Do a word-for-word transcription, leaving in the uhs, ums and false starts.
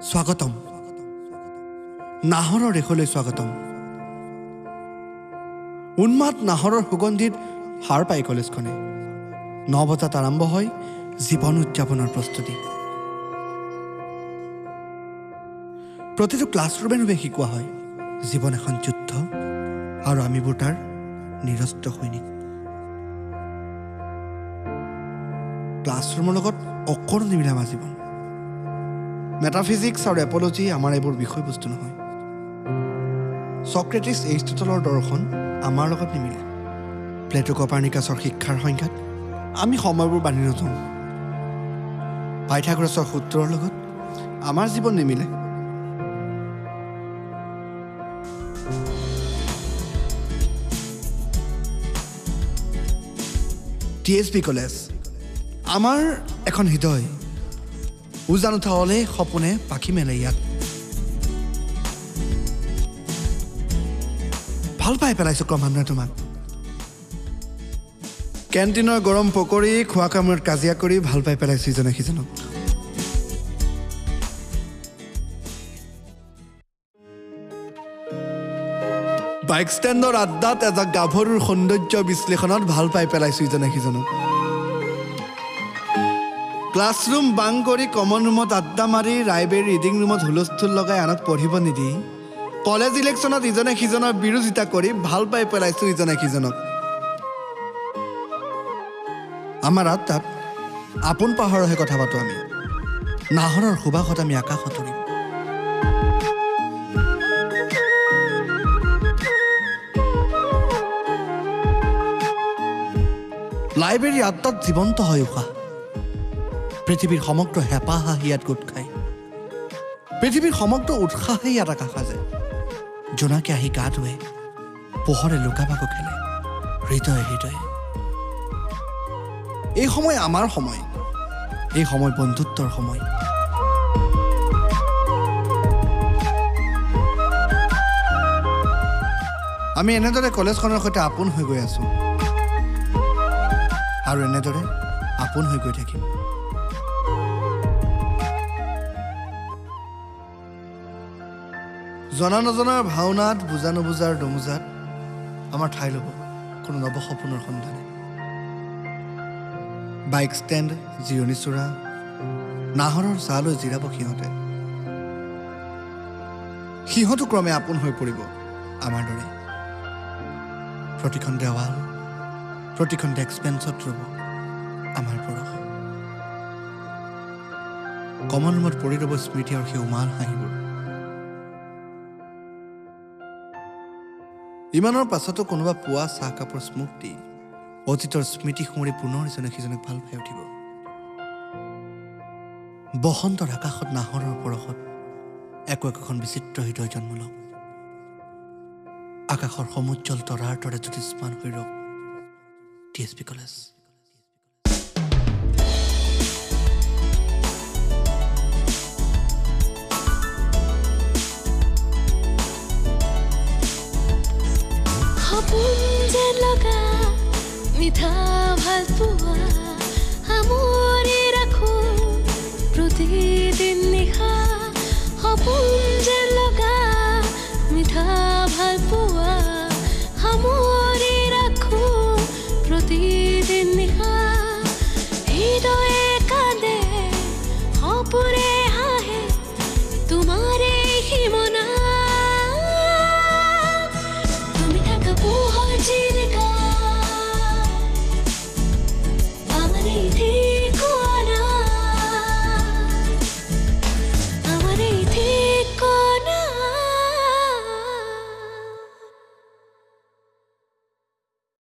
স্বাগতম নাহৰৰ দেশলৈ স্বাগতম উন্মাদ নাহৰৰ সুগন্ধিত হার পাই কলেজখনে ন বজাত আৰম্ভ হয় জীৱন উদযাপনৰ প্ৰস্তুতি প্ৰতিটো ক্লাছৰুমে ৰুমে শিকোৱা হয় জীৱন এখন যুদ্ধ আৰু আমিবোৰ তাৰ নিৰস্ত্ৰ সৈনিক ক্লাছৰুমৰ লগত অকৰো নিমিলে আমাৰ জীৱন মেটাফিজিক্স আৰু এপলজি আমাৰ এইবোৰ বিষয়বস্তু নহয় সক্ৰেটিছ এৰিষ্টটলৰ দৰ্শন আমাৰ লগত নিমিলে প্লেটো কপাৰ্নিকাছৰ শিক্ষাৰ সংখ্যাত আমি সময়বোৰ বান্ধি নথওঁ পাইথাগোৰাছৰ সূত্ৰৰ লগত আমাৰ জীৱন নিমিলে টি এইচ বি কলেজ আমাৰ এখন হৃদয় উজান উঠা হলে সপোনে পাখি মেলে ইয়াত ভাল পাই পেলাইছো ক্ৰমান্বয়ে তোমাক কেণ্টিনৰ গৰম পকৰি খোৱা কামত কাজিয়া কৰি ভাল পাই পেলাইছো ইজনে সিজনক বাইক ষ্টেণ্ডৰ আড্ডাত এজাক গাভৰুৰ সৌন্দৰ্য বিশ্লেষণত ভাল পাই পেলাইছো ইজনে সিজনক ক্লাছৰুম বাং কৰি কমন ৰুমত আড্ডা মাৰি লাইব্ৰেৰী ৰিডিং ৰুমত হুলস্থুল লগাই আনক পঢ়িব নিদি কলেজ ইলেকশ্যনত ইজনে সিজনৰ বিৰোধিতা কৰি ভাল পাই পেলাইছো ইজনে সিজনক আমাৰ আড্ডাত আপোন পাহৰহে কথা পাতো আমি নাহৰৰ সুবাসত আমি আকাশত উৰিম লাইব্ৰেৰী আড্ডাত জীৱন্ত হৈ উশাহ পৃথিৱীৰ সমগ্ৰ হেঁপাহ ইয়াত গোট খায় পৃথিৱীৰ সমগ্ৰ উৎসাহে ইয়াত আকাশ সাজে জোনাকে আহি গা ধুৱে পোহৰে লুকাভাকু খেলে হৃদয়ে হৃদয়ে এই সময় আমাৰ সময় এই সময় বন্ধুত্বৰ সময় আমি এনেদৰে কলেজখনৰ সৈতে আপোন হৈ গৈ আছো আৰু এনেদৰে আপোন হৈ গৈ থাকিম জনা নজনাৰ ভাওনাত বুজা নুবুজাৰ দমোজাত আমাৰ ঠাই ল'ব কোনো নৱ সপোনৰ সন্ধানে বাইক ষ্টেণ্ড জিৰণি চোৰা নাহৰৰ চালৈ জিৰাব সিহঁতে সিহঁতো ক্ৰমে আপোন হৈ পৰিব আমাৰ দৰে প্ৰতিখন দেৱাল প্ৰতিখন ডেস্ক বেঞ্চত ৰ'ব আমাৰ পৰশ কমন ৰুমত পৰি ৰ'ব স্মৃতি আৰু সেই উমাল হাঁহিবোৰ ইমানৰ পাছতো কোনোবা পুৱা চাহ কাপৰ স্মৃতি অতীতৰ স্মৃতি সুঁৱৰি পুনৰ ইজনে সিজনক ভাল পাই উঠিব বসন্তৰ আকাশত নাহৰৰ পৰশত একো একোখন বিচিত্ৰ হৃদয় জন্ম লওক আকাশৰ সমুজ্জ্বল তৰাৰ দৰে জ্যোতিষ্মান হৈ ৰওক টি এইচ বি কলেজ লগা মিঠা ভাল পোৱা সামৰি ৰাখো প্ৰতিদিন নিশা সপোন যে লগা মিঠা ভাল পোৱা সামৰি ৰাখো প্ৰতিদিন নিশা হৃদয়ে কান্দে সপোনে হাঁহে তোমাৰে সীমনা Hazarika, Camaraderie.